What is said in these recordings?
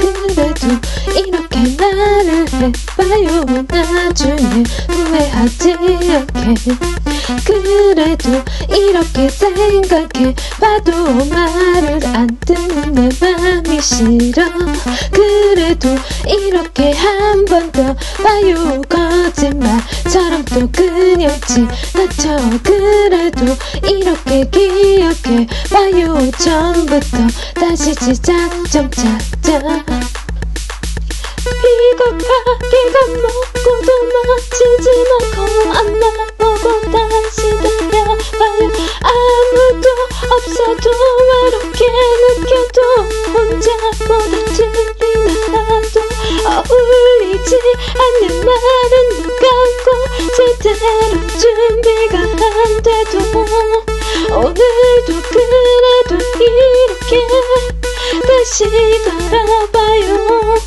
그래도 이렇게 말을 해봐요. 나중에 후회하지 않게. 그래도 이렇게 생각해봐도 말을 안 듣는 내 맘이 싫어. 그래도 이렇게 한 번 더 봐요. 거짓말처럼 또 그냥 지나쳐. 그래도 이렇게 기억해봐요. 처음부터 다시 시작 좀 찾자. 비겁하게 겁먹고도 마치지 않고 안 나보고 다시 달려봐요. 아무도 없어도 외롭게 느껴도 혼자보다 틀린 하나도 어울리지 않는 말은 눈 감고 제대로 준비가 안 돼도 오늘도 그래도 이렇게 다시 걸어봐요.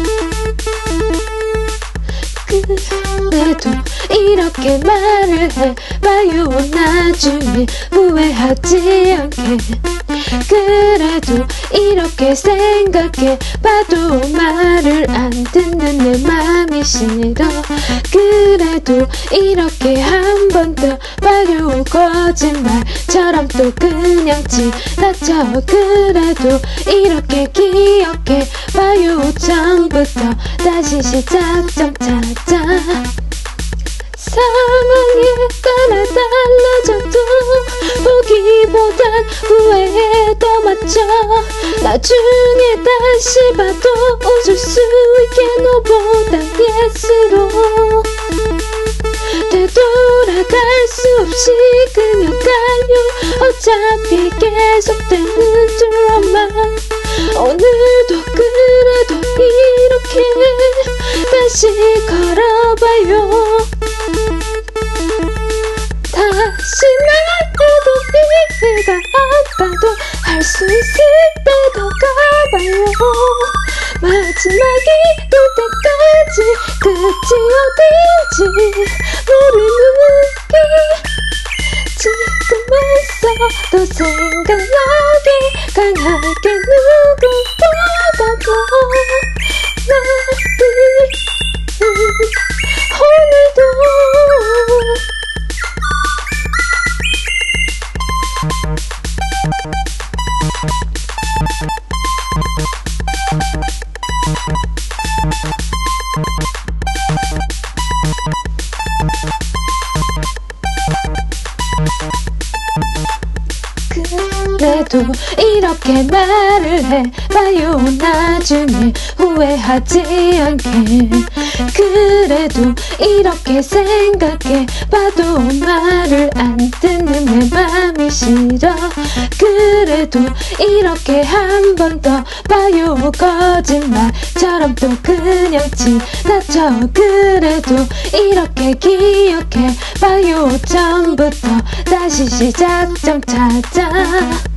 그래도 이렇게 말을 해봐요. 나중에 후회하지 않게. 그래도 이렇게 생각해봐도 말을 안 듣는 내 맘이 싫어. 그래도 이렇게 한 번 더 봐요. 거짓말처럼 또 그냥 지나쳐. 그래도 이렇게 기억해봐요. 처음부터 다시 시작 좀 찾자. 상황에 따라 달라져도 보기보단 후회에 더 맞춰. 나중에 다시 봐도 웃을 수 있게 너보다 예스로 되돌아갈 수 없이 그냥 가요. 어차피 계속되는 드라마. 오늘도 그래도 이렇게 다시 걸어봐요. 다시 말해도 이해가 안 가도 할 수 있을 때도 가봐요. 마지막이 될 때까지 끝이 어딘지 모르는 게 지금 와서 더 생각나게 강하게 누구보다도 나를 오늘도 그래도 이렇게 말을 해봐요. 나중에 후회하지 않게. 그래도 이렇게 생각해봐도 말을 안 듣는 내 맘이 싫어. 그래도 이렇게 한 번 더 봐요. 거짓말처럼 또 그냥 지나쳐. 그래도 이렇게 기억해봐요. 처음부터 다시 시작 좀 찾자.